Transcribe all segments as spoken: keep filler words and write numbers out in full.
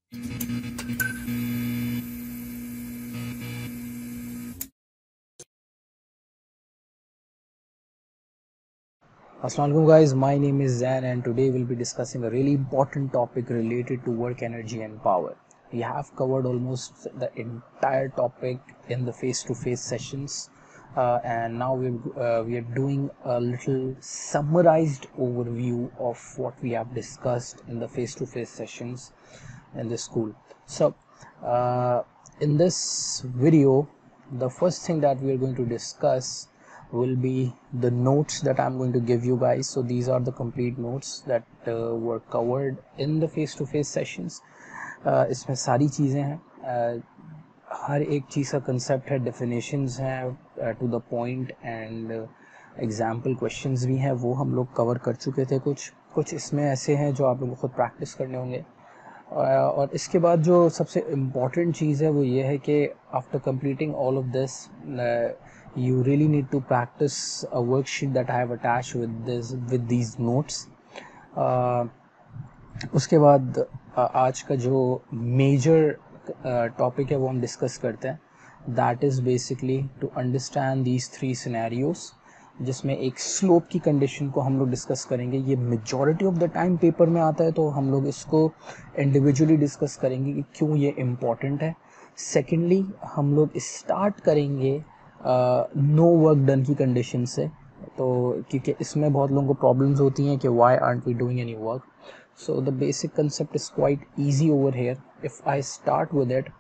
Assalamualaikum guys, my name is Zan and today we'll be discussing a really important topic related to work energy and power. We have covered almost the entire topic in the face-to-face sessions uh, and now we're, uh, we are doing a little summarized overview of what we have discussed in the face-to-face sessions in the school. So uh, in this video, the first thing that we are going to discuss will be the notes that I'm going to give you guys. So these are the complete notes that uh, were covered in the face-to-face sessions. uh, इसमें सारी चीज़ें हैं, uh, हर एक चीज़ का concept है, definitions हैं to the point and example questions भी हैं, वो हम लोग कवर कर चुके थे. कुछ कुछ इसमें ऐसे हैं जो आप लोगों को खुद प्रैक्टिस करने होंगे. और इसके बाद जो सबसे इम्पॉर्टेंट चीज़ है वो ये है कि after completing all of this you really need to practice a worksheet that I have attached with this with these notes. uh, उसके बाद uh, आज का जो मेजर टॉपिक है वो हम डिस्कस करते हैं. That is basically to understand these three scenarios, जिसमें एक स्लोप की कंडीशन को हम लोग डिस्कस करेंगे. ये majority of the time paper में आता है, तो हम लोग इसको इंडिविजुअली डिस्कस करेंगे कि क्यों ये इम्पॉर्टेंट है. सेकेंडली हम लोग स्टार्ट करेंगे नो वर्क डन की कंडीशन से, तो क्योंकि इसमें बहुत लोगों को प्रॉब्लम्स होती हैं कि why aren't we doing any work. So the basic concept is quite easy over here. If I start with it,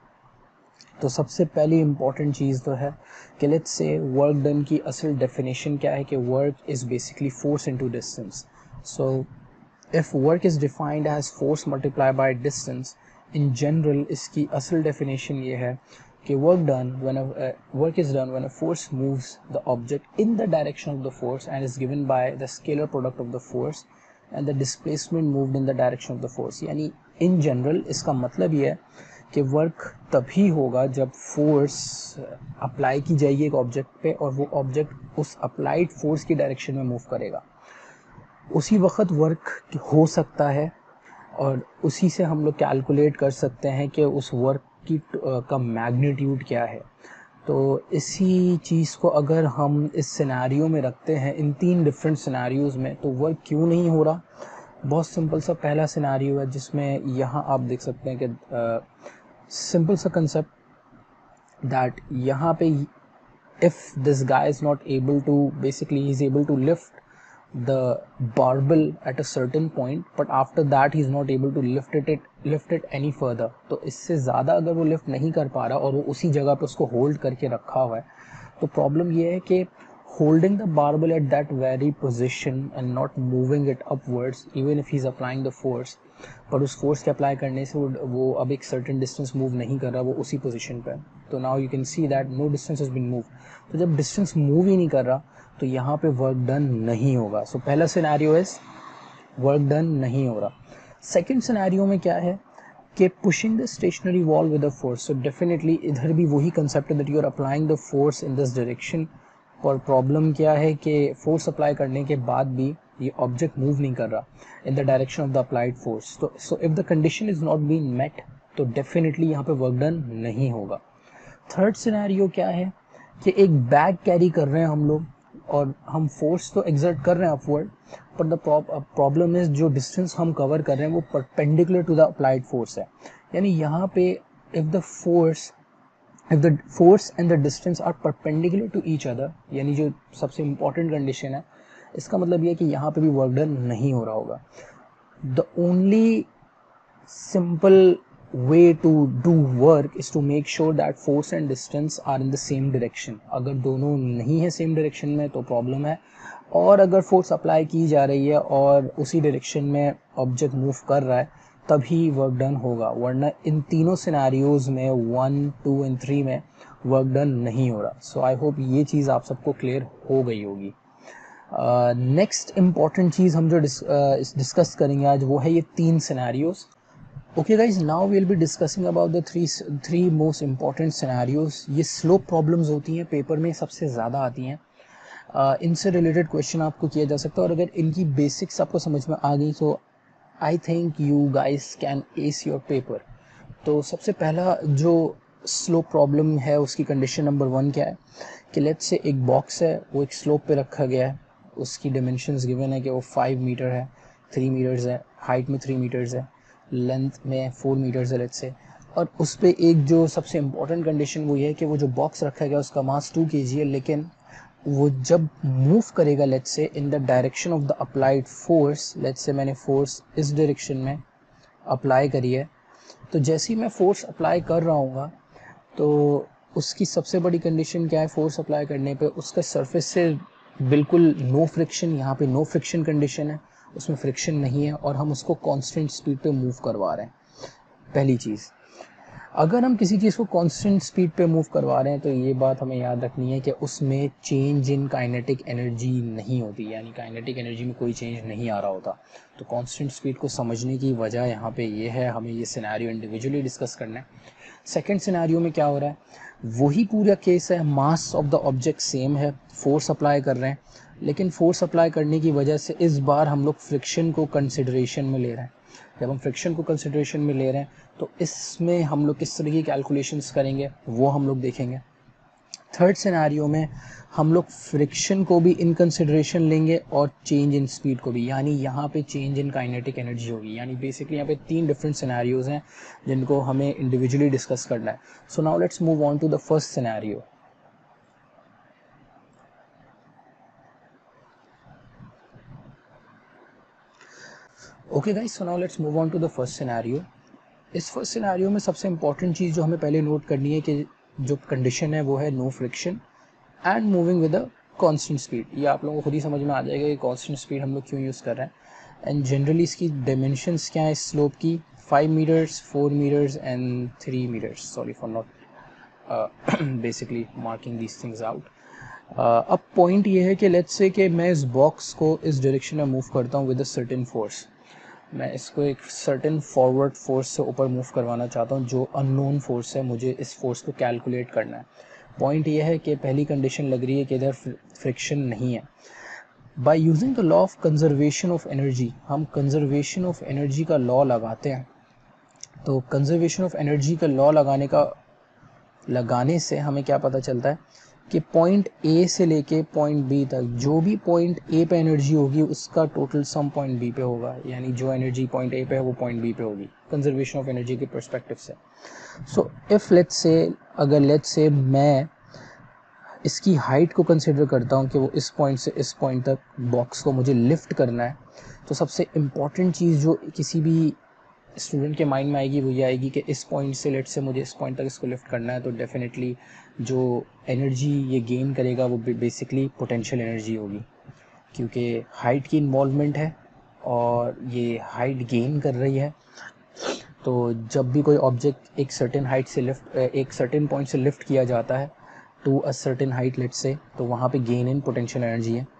तो सबसे पहली इम्पॉर्टेंट चीज़ तो है कि लेट्स से वर्क डन की असल डेफिनेशन क्या है कि work is basically force into distance. So if work is defined as force multiply by distance, in general इसकी असल डेफिनेशन ये है कि work done when a uh, work is done when a force moves the object in the direction of the force and is given by the scalar product of the force and the displacement moved in the direction of the force. यानी in general इसका मतलब ये है कि work तभी होगा जब force apply की जाएगी एक ऑब्जेक्ट पे और वो ऑब्जेक्ट उस अप्लाइड फोर्स की डायरेक्शन में मूव करेगा. उसी वक्त वर्क हो सकता है और उसी से हम लोग कैलकुलेट कर सकते हैं कि उस वर्क की का मैग्नीट्यूड क्या है. तो इसी चीज़ को अगर हम इस सिनेरियो में रखते हैं, इन तीन डिफरेंट सिनेरियोज में, तो वर्क क्यों नहीं हो रहा. बहुत सिंपल सा पहला सिनेरियो है जिसमें यहाँ आप देख सकते हैं कि सिंपल सा कंसेप्ट दैट यहाँ पे if this guy is not able to basically he is able to lift the barbell at a certain point, but after that he is not able to lift it, it lift it any further. तो इससे ज़्यादा अगर वो lift नहीं कर पा रहा और वो उसी जगह पे उसको होल्ड करके रखा हुआ है, तो प्रॉब्लम ये है कि holding the barbell at that very position and not moving it upwards even if he is applying the force, पर उस फोर्स के अप्लाई करने से वो वो अब एक सर्टेन डिस्टेंस मूव नहीं कर रहा, वो उसी पोजीशन पे. तो now you can see that no distance has been move. तो जब डिस्टेंस मूव ही नहीं कर रहा तो यहाँ पे वर्क डन नहीं होगा. सो so, पहला सिनेरियो इज वर्क डन नहीं हो रहा. सेकंड सिनेरियो में क्या है कि pushing the stationary wall with a force. So definitely इधर भी वही कंसेप्ट है that you are applying the force in this direction. पर प्रॉब्लम क्या है कि फोर्स अप्लाई करने के बाद भी ये ऑब्जेक्ट मूव नहीं कर रहा in the direction of the applied force. तो so if the condition is not been met, तो डेफिनेटली यहाँ पे वर्क डन नहीं होगा. थर्ड सिनेरियो क्या है कि एक बैग कैरी कर रहे हैं हम लोग और हम फोर्स तो एक्सर्ट कर रहे हैं अपवर्ड, पर द प्रॉब्लम इज जो डिस्टेंस हम कवर कर रहे हैं वो perpendicular to the applied force है. यानी यहाँ पे if the force if the force and the distance are perpendicular to each other, यानी जो सबसे इम्पॉर्टेंट कंडीशन है, इसका मतलब ये है कि यहाँ पे भी वर्क डन नहीं हो रहा होगा. The only simple way to do work is to make sure that force and distance are in the same direction. अगर दोनों नहीं है सेम डायरेक्शन में तो प्रॉब्लम है, और अगर फोर्स अप्लाई की जा रही है और उसी डायरेक्शन में ऑब्जेक्ट मूव कर रहा है तभी वर्क डन होगा, वरना इन तीनों सिनेरियोज में वन टू एंड थ्री में वर्क डन नहीं हो रहा. सो आई होप ये चीज़ आप सबको क्लियर हो गई होगी. नेक्स्ट इम्पॉर्टेंट चीज़ हम जो डिस्कस uh, करेंगे आज वो है ये तीन scenarios. Okay guys, now we'll be discussing about the three three most important scenarios. ये स्लोप प्रॉब्लम्स होती हैं पेपर में, सबसे ज़्यादा आती हैं. uh, इनसे रिलेटेड क्वेश्चन आपको किया जा सकता है, और अगर इनकी बेसिक्स आपको समझ में आ गई तो I think you guys can ace your paper. तो सबसे पहला जो स्लोप प्रॉब्लम है उसकी कंडीशन नंबर वन क्या है कि लेट्स से एक बॉक्स है, वो एक स्लोप पे रखा गया है, उसकी डिमेंशंस गिवन है कि वो फाइव मीटर है, थ्री मीटर्स है, हाइट में थ्री मीटर्स है, लेंथ में फोर मीटर्स है लेट्स से, और उस पर एक जो सबसे इम्पॉर्टेंट कंडीशन वो ये है कि वो जो बॉक्स रखा गया उसका मास टू के जी है, लेकिन वो जब मूव करेगा let's say in the direction of the applied force, let's say मैंने फोर्स इस डायरेक्शन में अप्लाई करी है, तो जैसे ही मैं फोर्स अप्लाई कर रहा हूँ तो उसकी सबसे बड़ी कंडीशन क्या है, फोर्स अप्लाई करने पे उसका सरफेस से बिल्कुल नो फ्रिक्शन, यहाँ पे नो फ्रिक्शन कंडीशन है, उसमें फ्रिक्शन नहीं है और हम उसको कांस्टेंट स्पीड पे मूव करवा रहे हैं। पहली चीज़, अगर हम किसी चीज़ को कांस्टेंट स्पीड पे मूव करवा रहे हैं तो ये बात हमें याद रखनी है कि उसमें चेंज इन काइनेटिक एनर्जी नहीं होती, यानी काइनेटिक एनर्जी में कोई चेंज नहीं आ रहा होता। तो कांस्टेंट स्पीड को समझने की वजह यहाँ पे ये है, हमें ये सिनेरियो इंडिविजुअली डिस्कस करना है। सेकेंड सिनेरियो में क्या हो रहा है, वही पूरा केस है, mass of the object same है, फोर्स अप्लाई कर रहे हैं, लेकिन फोर्स अप्लाई करने की वजह से इस बार हम लोग फ्रिक्शन को कंसिडरेशन में ले रहे हैं। जब हम फ्रिक्शन को कंसिडरेशन में ले रहे हैं तो इसमें हम लोग किस तरह की कैलकुलेशंस करेंगे वो हम लोग देखेंगे। थर्ड सिनेरियो में हम लोग फ्रिक्शन को भी इन कंसिडरेशन लेंगे और चेंज इन स्पीड को भी, यानी यहाँ पे चेंज इन काइनेटिक एनर्जी होगी। यानी बेसिकली यहाँ पे तीन डिफरेंट सिनेरियोज हैं जिनको हमें इंडिविजुअली डिस्कस करना है। So now let's move on to the first scenario. Okay guys, so now let's move on to the first scenario. इस फर्स्ट सिनेरियो में सबसे इंपॉर्टेंट चीज़ जो हमें पहले नोट करनी है कि जो कंडीशन है वो है no friction and moving with a constant speed. ये आप लोगों को खुद ही समझ में आ जाएगा कि कांस्टेंट स्पीड हम लोग क्यों यूज़ कर रहे हैं। एंड जनरली इसकी डायमेंशंस क्या है इस स्लोप की, five meters, four meters and three meters. Sorry for not basically marking these things out. अब पॉइंट ये है कि लेट्स से कि मैं इस बॉक्स को इस डायरेक्शन में मूव करता हूँ विद अ सर्टेन फोर्स। मैं इसको एक सर्टेन फॉरवर्ड फोर्स से ऊपर मूव करवाना चाहता हूँ जो अननोन फोर्स है, मुझे इस फोर्स को कैलकुलेट करना है। पॉइंट ये है कि पहली कंडीशन लग रही है कि इधर फ्रिक्शन नहीं है। By using the law of conservation of energy, हम कंजर्वेशन ऑफ एनर्जी का लॉ लगाते हैं। तो कंजर्वेशन ऑफ एनर्जी का लॉ लगाने का लगाने से हमें क्या पता चलता है कि पॉइंट ए से लेके पॉइंट बी तक जो भी पॉइंट ए पे एनर्जी होगी उसका टोटल सम पॉइंट बी पे होगा, यानी जो एनर्जी पॉइंट ए पे है वो पॉइंट बी पे होगी कंजर्वेशन ऑफ एनर्जी के पर्सपेक्टिव से। सो इफ़ लेट्स से, अगर लेट्स से मैं इसकी हाइट को कंसिडर करता हूँ कि वो इस पॉइंट से इस पॉइंट तक बॉक्स को मुझे लिफ्ट करना है, तो सबसे इम्पॉर्टेंट चीज़ जो किसी भी स्टूडेंट के माइंड में आएगी वो ये आएगी कि इस पॉइंट से लेट से मुझे इस पॉइंट तक इसको लिफ्ट करना है, तो डेफिनेटली जो एनर्जी ये गेन करेगा वो बेसिकली पोटेंशियल एनर्जी होगी, क्योंकि हाइट की इन्वॉल्वमेंट है और ये हाइट गेन कर रही है। तो जब भी कोई ऑब्जेक्ट एक सर्टेन हाइट से लिफ्ट एक सर्टेन पॉइंट से लिफ्ट किया जाता है to a certain height let say, तो वहाँ पे गेन इन पोटेंशियल एनर्जी है।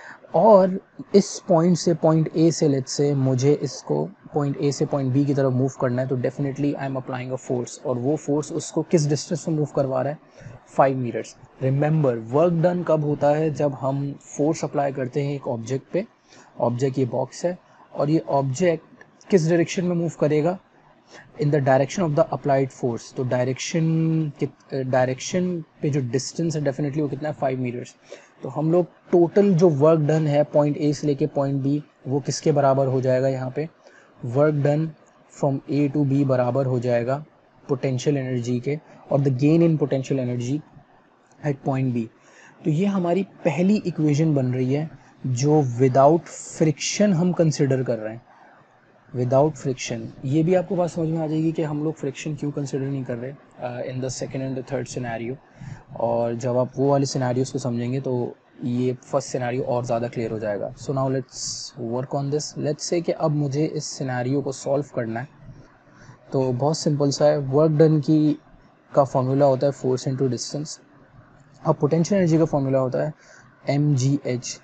और इस पॉइंट से पॉइंट ए से लेट से मुझे इसको पॉइंट ए से पॉइंट बी की तरफ मूव करना है, तो definitely I am applying a force, और वो फोर्स उसको किस डिस्टेंस में मूव करवा रहा है, five meters. Remember, work done कब होता है, जब हम फोर्स अप्लाई करते हैं एक ऑब्जेक्ट पे। ऑब्जेक्ट ये बॉक्स है और ये ऑब्जेक्ट किस डायरेक्शन में मूव करेगा, in the direction of the applied force. तो डायरेक्शन डायरेक्शन पे जो डिस्टेंस है डेफिनेटली वो कितना है, फाइव मीटर्स। तो हम लोग टोटल जो वर्क डन है पॉइंट ए से लेके पॉइंट बी वो किसके बराबर हो जाएगा, यहाँ पे work done from A to B बराबर हो जाएगा पोटेंशियल एनर्जी के, और the gain in potential energy at point B. तो ये हमारी पहली इक्वेशन बन रही है जो विदाउट फ्रिक्शन हम कंसिडर कर रहे हैं, विदाउट फ्रिक्शन। ये भी आपको बात समझ में आ जाएगी कि हम लोग फ्रिक्शन क्यों कंसिडर नहीं कर रहे in the second and the third scenario. और जब आप वो वाले सिनेरियोस को समझेंगे तो ये फर्स्ट सिनेरियो और ज़्यादा क्लियर हो जाएगा। So now let's work on this. Let's say कि अब मुझे इस सिनेरियो को सॉल्व करना है, तो बहुत सिंपल सा है। वर्क डन की का फॉर्मूला होता है फोर्स इंटू डिस्टेंस, और पोटेंशियल एनर्जी का फॉर्मूला होता है एम जी एच।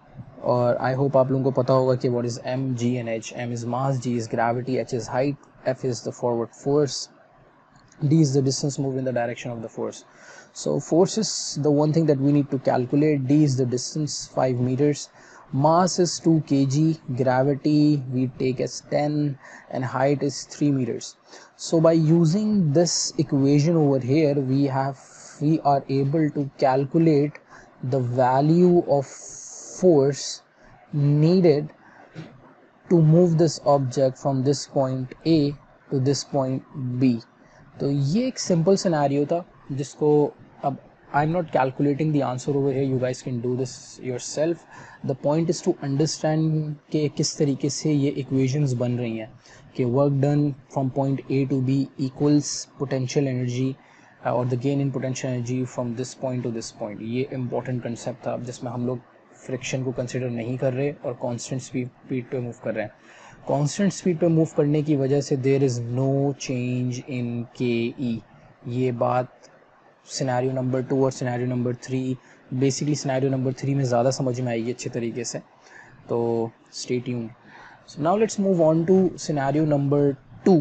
और आई होप आप लोगों को पता होगा कि what is M, G and H. M is mass, G is gravity, H is height, F is the forward force, d is the distance moved in the direction of the force. So force is the one thing that we need to calculate. D is the distance, five meters, Mass is two kilograms, gravity we take as ten, and height is three meters. So by using this equation over here, we have we are able to calculate the value of force needed to move this object from this point A to this point B. तो ये एक simple scenario था जिसको अब I am not calculating the answer over here, you guys can do this yourself. The point is to understand कि किस तरीके से ये इक्वेशंस बन रही हैं कि work done from point A to B equals potential energy और the gain in potential energy from this point to this point. ये इंपॉर्टेंट कंसेप्ट था जिसमें हम लोग फ्रिक्शन को कंसिडर नहीं कर रहे और कांस्टेंट स्पीड पे मूव कर रहे हैं. कांस्टेंट स्पीड पे मूव करने की वजह से there is no change in K E. ये बात सिनेरियो नंबर टू और scenario number three, basically scenario number three में ज़्यादा समझ में आएगी अच्छे तरीके से. तो stay tuned. So now let's move on to scenario number two.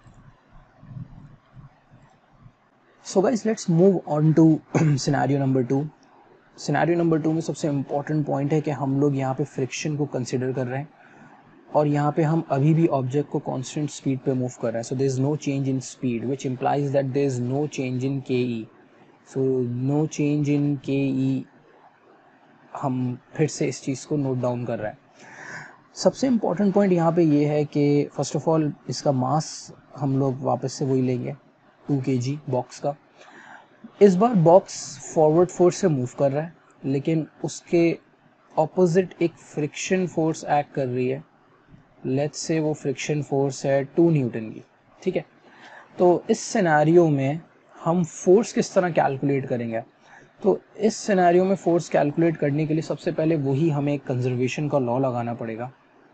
So guys let's move on to scenario number two. Scenario number two में सबसे इम्पॉर्टेंट पॉइंट है कि हम लोग यहाँ पे फ्रिक्शन को कंसिडर कर रहे हैं और यहाँ पे हम अभी भी ऑब्जेक्ट को कांस्टेंट स्पीड पे मूव कर रहे हैं. So there is no change in speed which implies that there is no change in K E. So no change in K ई, हम फिर से इस चीज़ को नोट डाउन कर रहे हैं. सबसे इम्पॉर्टेंट पॉइंट यहाँ पे ये है कि फर्स्ट ऑफ ऑल इसका मास हम लोग वापस से वही लेंगे टू के जी बॉक्स का. इस बार बॉक्स फॉरवर्ड फोर्स से मूव कर रहा है लेकिन उसके ऑपोजिट एक फ्रिक्शन फोर्स एक्ट कर रही है. लेट्स से वो फ्रिक्शन फोर्स है टू न्यूटन की. ठीक है, तो इस सिनेरियो में हम फोर्स किस तरह कैलकुलेट करेंगे? तो इस सिनेरियो में फोर्स कैलकुलेट करने के लिए सबसे पहले वही हमें कंजर्वेशन का लॉ लगाना पड़ेगा.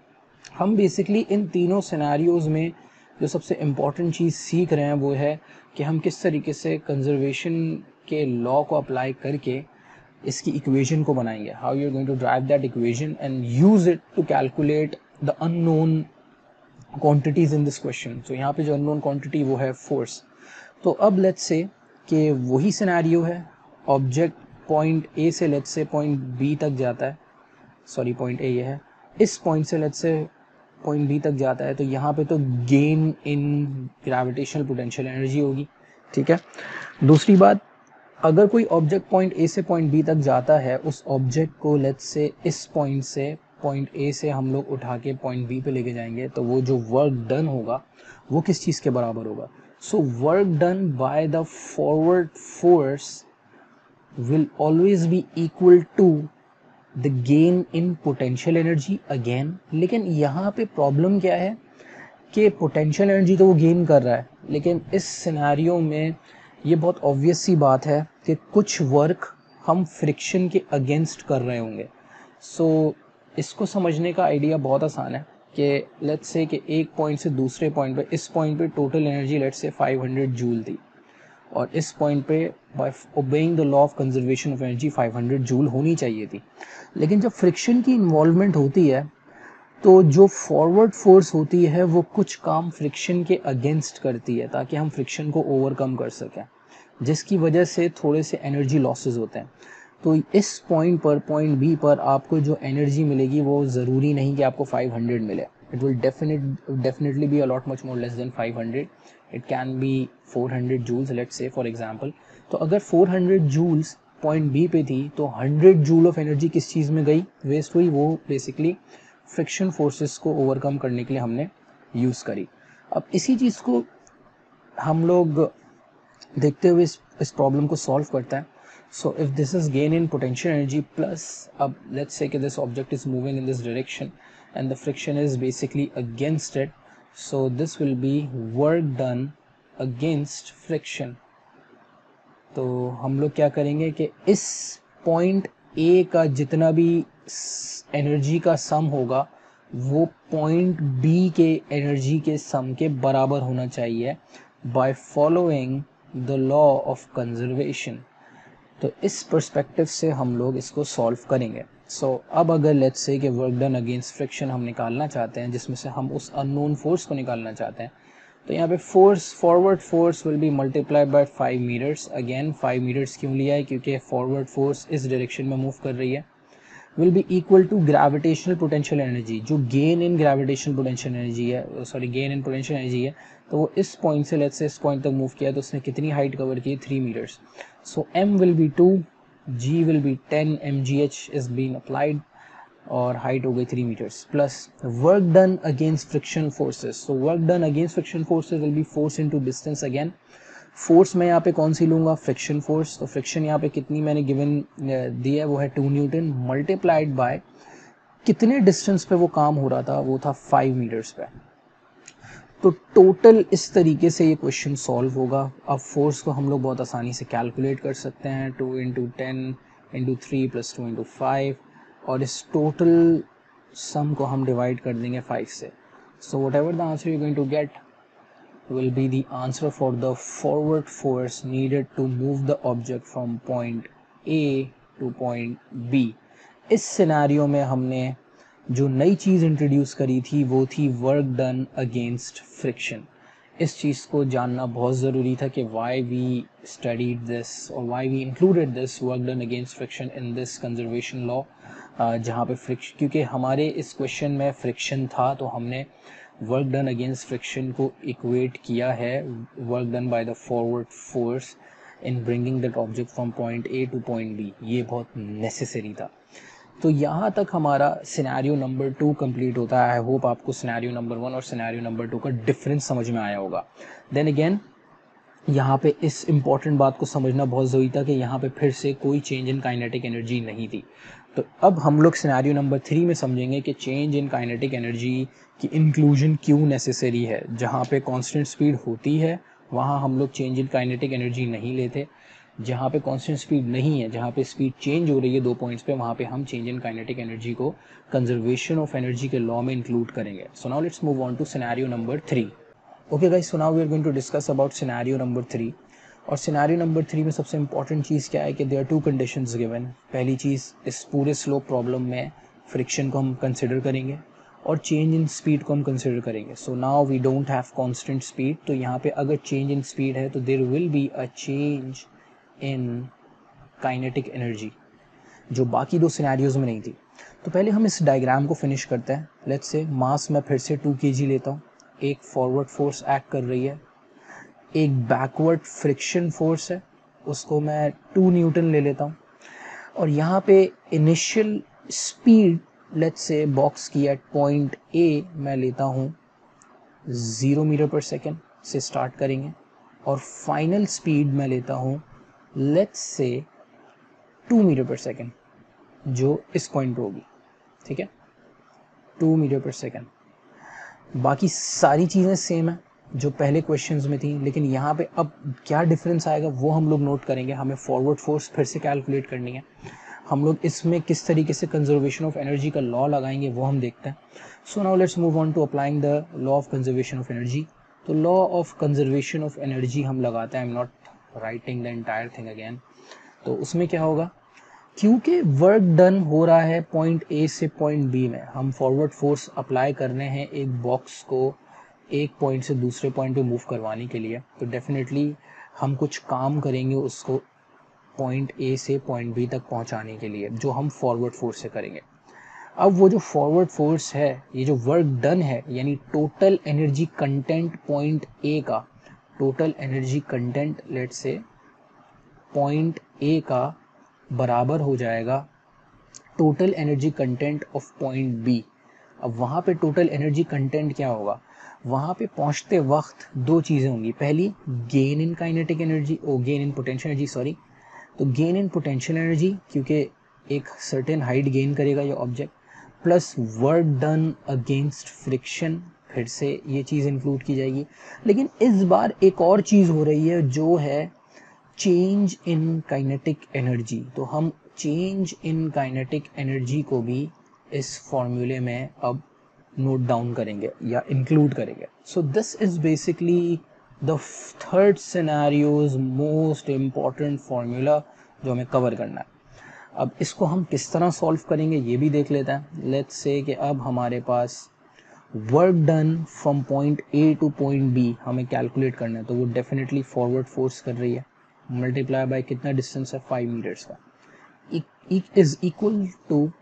हम बेसिकली इन तीनों सिनेरियोज़ में जो सबसे इम्पॉर्टेंट चीज़ सीख रहे हैं वो है कि हम किस तरीके से कंजर्वेशन के लॉ को अप्लाई करके इसकी इक्वेशन को बनाएंगे. How you are going to derive that equation and use it to calculate the unknown quantities in this question. तो यहाँ पे जो अननोन क्वांटिटी वो है फोर्स. तो अब लेट्स से कि वही सिनेरियो है, ऑब्जेक्ट पॉइंट ए से लेट्स से पॉइंट बी तक जाता है. सॉरी पॉइंट ए ये है, इस पॉइंट से लेट्स से पॉइंट बी तक जाता है. तो यहाँ पे तो gain in gravitational potential energy होगी. ठीक है, दूसरी बात, अगर कोई ऑब्जेक्ट पॉइंट ए से पॉइंट बी तक जाता है, उस ऑब्जेक्ट को लेट्स से इस पॉइंट से पॉइंट ए से हम लोग उठा के पॉइंट बी पे लेके जाएंगे, तो वो जो वर्क डन होगा वो किस चीज़ के बराबर होगा? So work done by the forward force will always be equal to the gain in potential energy again. लेकिन यहाँ पे प्रॉब्लम क्या है कि पोटेंशियल एनर्जी तो वो गेन कर रहा है, लेकिन इस सिनेरियो में ये बहुत ऑब्वियस सी बात है कि कुछ वर्क हम फ्रिक्शन के अगेंस्ट कर रहे होंगे. सो so, इसको समझने का आइडिया बहुत आसान है कि लेट्स से कि एक पॉइंट से दूसरे पॉइंट पे, इस पॉइंट पे total energy let's say five hundred joule थी और इस पॉइंट पे by obeying the law of conservation of energy five hundred joule होनी चाहिए थी. लेकिन जब फ्रिक्शन की इन्वॉल्वमेंट होती है तो जो फॉरवर्ड फोर्स होती है वो कुछ काम फ्रिक्शन के अगेंस्ट करती है ताकि हम फ्रिक्शन को ओवरकम कर सकें, जिसकी वजह से थोड़े से एनर्जी लॉसेस होते हैं. तो इस पॉइंट पर, पॉइंट बी पर आपको जो एनर्जी मिलेगी वो ज़रूरी नहीं कि आपको फाइव हंड्रेड मिले. It will definite definitely be a lot much more less than five hundred. It can be four hundred joules let's say for example. तो अगर four hundred joules point B पे थी तो हंड्रेड जूल ऑफ एनर्जी किस चीज़ में गई, waste हुई. वो बेसिकली फ्रिक्शन फोर्सेस को ओवरकम करने के लिए हमने यूज़ करी. अब इसी चीज़ को हम लोग देखते हुए इस इस प्रॉब्लम को सॉल्व करते हैं. So if this is gain in potential energy plus, अब लेट्स से कि this object is moving in this direction and the friction is basically against it, so this will be work done against friction. तो हम लोग क्या करेंगे कि इस point A का जितना भी एनर्जी का सम होगा वो पॉइंट बी के एनर्जी के सम के बराबर होना चाहिए by following the law of conservation. तो इस पर्सपेक्टिव से हम लोग इसको सॉल्व करेंगे. सो so, अब अगर लेट्स से कि वर्क डन अगेंस्ट फ्रिक्शन हम निकालना चाहते हैं, जिसमें से हम उस अननोन फोर्स को निकालना चाहते हैं, तो यहाँ पे force, forward force will be multiplied by five metres. Again five meters क्यों लिया है? क्योंकि फॉरवर्ड फोर्स इस डायरेक्शन में मूव कर रही है. will be equal to gravitational potential energy, जो gain in gravitational potential energy है, sorry gain in potential energy है, तो वो इस पॉइंट से लेट्स से इस पॉइंट तक मूव किया तो उसने कितनी हाइट कवर की, three meters. So m will be two, g will be ten, mgh is being applied और हाइट हो गई three meters. Plus work done against friction forces, so work done against friction forces will be force into distance. Again force मैं यहाँ पे कौन सी लूँगा, friction force. तो friction यहाँ पे कितनी मैंने गिवन दी है, वो है टू न्यूटन मल्टीप्लाइड बाय कितने डिस्टेंस पे वो काम हो रहा था, वो था फाइव मीटर्स पे. तो टोटल इस तरीके से ये क्वेश्चन सॉल्व होगा. अब फोर्स को हम लोग बहुत आसानी से कैलकुलेट कर सकते हैं, two into ten into three plus two into five, और इस टोटल सम को हम डिवाइड कर देंगे फाइव से. So whatever the answer you going to get will be the answer for the forward force needed to move the object from point A to point B. इस scenario में हमने जो नई चीज़ introduce करी थी वो थी वर्क डन अगेंस्ट फ्रिक्शन. इस चीज़ को जानना बहुत ज़रूरी था कि why we studied this और why we included this work done against friction in this conservation law, जहाँ पे फ्रिक्शन, क्योंकि हमारे इस क्वेश्चन में फ्रिक्शन था तो हमने वर्क डन अगेंस्ट फ्रिक्शन को इक्वेट किया है work done by the forward force in bringing that object from point A to point B. ये बहुत नेसेसरी था. तो यहाँ तक हमारा सिनेरियो नंबर टू कंप्लीट होता है. आई होप आपको सिनेरियो नंबर वन और सिनेरियो नंबर टू का डिफरेंस समझ में आया होगा. देन अगेन यहाँ पे इस इम्पॉर्टेंट बात को समझना बहुत ज़रूरी था कि यहाँ पे फिर से कोई चेंज इन काइनेटिक एनर्जी नहीं थी. तो अब हम लोग सिनेरियो नंबर थ्री में समझेंगे कि चेंज इन काइनेटिक एनर्जी की इंक्लूजन क्यों नेसेसरी है. जहाँ पे कांस्टेंट स्पीड होती है वहाँ हम लोग चेंज इन काइनेटिक एनर्जी नहीं लेते. जहाँ पे कांस्टेंट स्पीड नहीं है, जहाँ पे स्पीड चेंज हो रही है दो पॉइंट्स पे, वहाँ पे हम चेंज इन काइनेटिक एनर्जी को कंजर्वेशन ऑफ एनर्जी के लॉ में इंक्लूड करेंगे. So now let's move on to scenario number three. Okay guys, so now we are going to discuss about scenario number three. और scenario number three में सबसे important चीज़ क्या है कि there are two conditions given. पहली चीज़, इस पूरे स्लो प्रॉब्लम में फ्रिक्शन को हम कंसिडर करेंगे और चेंज इन स्पीड को हम कंसिडर करेंगे. So now we don't have constant speed, तो यहाँ पे अगर चेंज इन स्पीड है तो there will be a change in kinetic energy, जो बाकी दो सिनेरियोज में नहीं थी. तो पहले हम इस डायग्राम को फिनिश करते हैं. लेट्स से मास मैं फिर से टू के जी लेता हूँ, एक फॉरवर्ड फोर्स एक्ट कर रही है, एक बैकवर्ड फ्रिक्शन फोर्स है, उसको मैं टू न्यूटन ले लेता हूँ, और यहाँ पे initial speed let's say box की एट पॉइंट ए मैं लेता हूँ ज़ीरो मीटर पर सेकेंड से स्टार्ट करेंगे, और फाइनल स्पीड मैं लेता हूँ let's say to metre per second, जो इस पॉइंट पर होगी. ठीक है, टू मीटर पर सेकेंड. बाकी सारी चीज़ें सेम है जो पहले क्वेश्चंस में थी, लेकिन यहाँ पे अब क्या डिफरेंस आएगा वो हम लोग नोट करेंगे. हमें फॉरवर्ड फोर्स फिर से कैलकुलेट करनी है. हम लोग इसमें किस तरीके से कंजर्वेशन ऑफ एनर्जी का लॉ लगाएंगे वो हम देखते हैं. So now let's move on to applying the law of conservation of energy. तो law of conservation of energy हम लगाते हैं. I am not writing the entire thing again. तो उसमें क्या होगा, क्योंकि वर्क डन हो रहा है पॉइंट ए से पॉइंट बी में, हम फॉरवर्ड फोर्स अप्लाई कर रहे हैं एक बॉक्स को एक पॉइंट से दूसरे पॉइंट पे मूव करवाने के लिए. तो डेफिनेटली हम कुछ काम करेंगे उसको पॉइंट ए से पॉइंट बी तक पहुंचाने के लिए, जो हम फॉरवर्ड फोर्स से करेंगे. अब वो जो फॉरवर्ड फोर्स है, ये जो वर्क डन है, यानी total energy content point A का, total energy content let's say point A का बराबर हो जाएगा total energy content of point B. अब वहाँ पे टोटल एनर्जी कंटेंट क्या होगा, वहाँ पे पहुँचते वक्त दो चीज़ें होंगी. पहली, gain in kinetic energy, oh gain in potential energy sorry. तो गेन इन पोटेंशियल एनर्जी, क्योंकि एक सर्टेन हाइट गेन करेगा ये ऑब्जेक्ट, plus work done against friction, फिर से ये चीज़ इंक्लूड की जाएगी. लेकिन इस बार एक और चीज़ हो रही है जो है चेंज इन काइनेटिक एनर्जी. तो हम चेंज इन काइनेटिक एनर्जी को भी इस फॉर्मूले में अब नोट डाउन करेंगे या इंक्लूड करेंगे. So this is basically the third scenario's most important formula जो हमें कवर करना है. अब इसको हम किस तरह सॉल्व करेंगे ये भी देख लेते हैं. लेट्स से कि अब हमारे पास work done from point A to point B हमें कैलकुलेट करना है. तो वो डेफिनेटली फॉरवर्ड फोर्स कर रही है, मल्टीप्लाई बाय कितना डिस्टेंस है, फाइव मीटर्स का, is equal to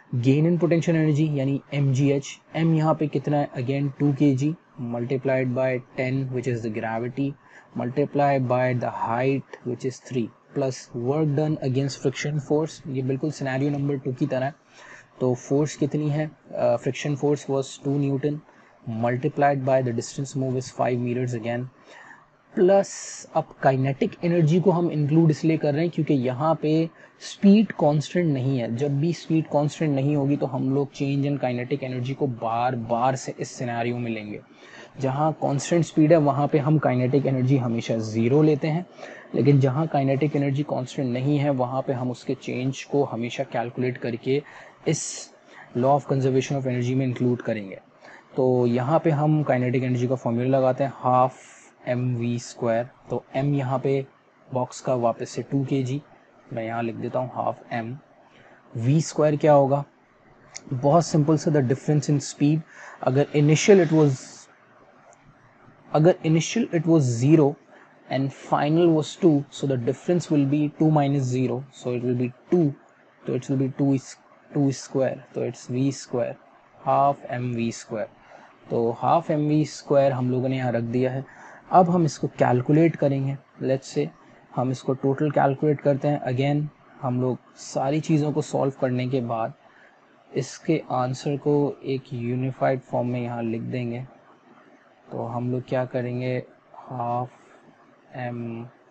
gain in potential energy यानी एम जी एच, एम यहाँ पे कितना है, again two K G multiplied by ten which is the gravity multiply by the height which is three plus work done against friction force, ये बिल्कुल scenario number to की तरह है। तो फोर्स कितनी है, friction force was two newton multiplied by the distance move is five metres again, plus अब kinetic energy को हम इंक्लूड इसलिए कर रहे हैं क्योंकि यहाँ पे स्पीड कांस्टेंट नहीं है। जब भी स्पीड कांस्टेंट नहीं होगी तो हम लोग चेंज इन काइनेटिक एनर्जी को बार बार से इस सिनेरियो में लेंगे। जहाँ कांस्टेंट स्पीड है वहाँ पे हम काइनेटिक एनर्जी हमेशा ज़ीरो लेते हैं, लेकिन जहाँ काइनेटिक एनर्जी कांस्टेंट नहीं है वहाँ पे हम उसके चेंज को हमेशा कैलकुलेट करके इस law of conservation of energy में इंक्लूड करेंगे। तो यहाँ पे हम काइनेटिक एनर्जी का फॉर्मूला लगाते हैं हाफ एम वी स्क्वायर। तो m यहाँ पे बॉक्स का वापस से टू के जी, मैं यहाँ लिख देता हूँ हाफ m, v स्क्वायर क्या होगा, बहुत सिंपल से द डिफरेंस इन स्पीड। अगर इनिशियल इट वाज अगर initial it was zero and final was two, so the difference will be two minus zero, so it will be two, तो it will be two two square, तो it's v square half M V square. तो half M V square हम लोगों ने यहाँ रख दिया है। अब हम इसको कैलकुलेट करेंगे, लेट्स से हम इसको टोटल कैलकुलेट करते हैं। अगेन हम लोग सारी चीज़ों को सॉल्व करने के बाद इसके आंसर को एक यूनिफाइड फॉर्म में यहाँ लिख देंगे। तो हम लोग क्या करेंगे, half M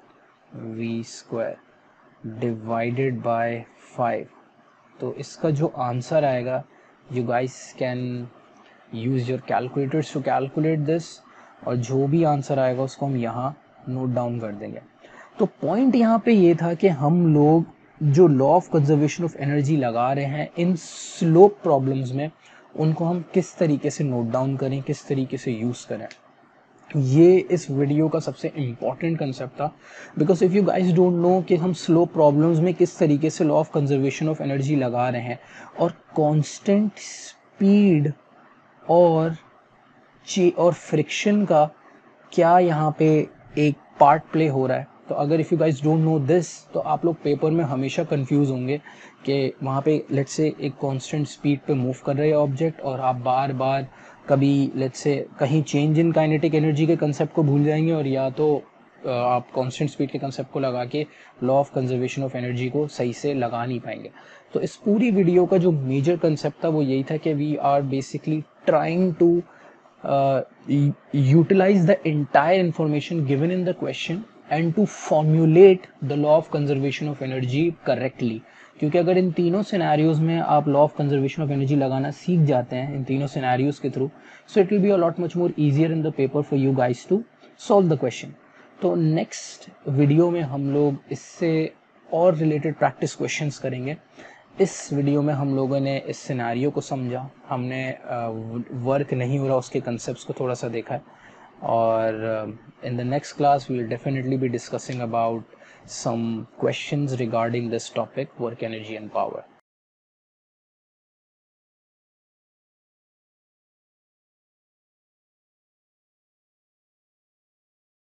V square divided by five, तो इसका जो आंसर आएगा, you guys can use your calculators to calculate this, और जो भी आंसर आएगा उसको हम यहाँ नोट डाउन कर देंगे। तो पॉइंट यहाँ पे ये था कि हम लोग जो law of conservation of energy लगा रहे हैं इन स्लोप प्रॉब्लम्स में, उनको हम किस तरीके से नोट डाउन करें, किस तरीके से यूज़ करें। ये इस वीडियो का सबसे इम्पॉर्टेंट कंसेप्ट था, because if you guys don't know कि हम स्लोप प्रॉब्लम्स में किस तरीके से law of conservation of energy लगा रहे हैं और कॉन्स्टेंट स्पीड और और फ्रिक्शन का क्या यहाँ पे एक पार्ट प्ले हो रहा है। तो अगर if you guys don't know this, तो आप लोग पेपर में हमेशा कंफ्यूज होंगे कि वहाँ पे लेट्स से एक कांस्टेंट स्पीड पे मूव कर रहे हैं ऑब्जेक्ट, और आप बार बार कभी लेट्स से कहीं चेंज इन काइनेटिक एनर्जी के कंसेप्ट को भूल जाएंगे, और या तो आप कांस्टेंट स्पीड के कंसेप्ट को लगा के law of conservation of energy को सही से लगा नहीं पाएंगे। तो इस पूरी वीडियो का जो मेजर कंसेप्ट था वो यही था कि we are basically trying to Uh, utilize the entire information given in the question and to formulate the law of conservation of energy correctly। क्योंकि अगर इन तीनों सिनेरियोज में आप law of conservation of energy लगाना सीख जाते हैं इन तीनों सिनेरियोज के through, so it will be a lot much more easier in the paper for you guys to solve the question. तो नेक्स्ट वीडियो में हम लोग इससे और रिलेटेड प्रैक्टिस क्वेश्चंस करेंगे। इस वीडियो में हम लोगों ने इस सिनेरियो को समझा, हमने वर्क नहीं हो रहा उसके कंसेप्ट्स को थोड़ा सा देखा है, और in the next class we will definitely be discussing about some questions regarding this topic, work, energy and power.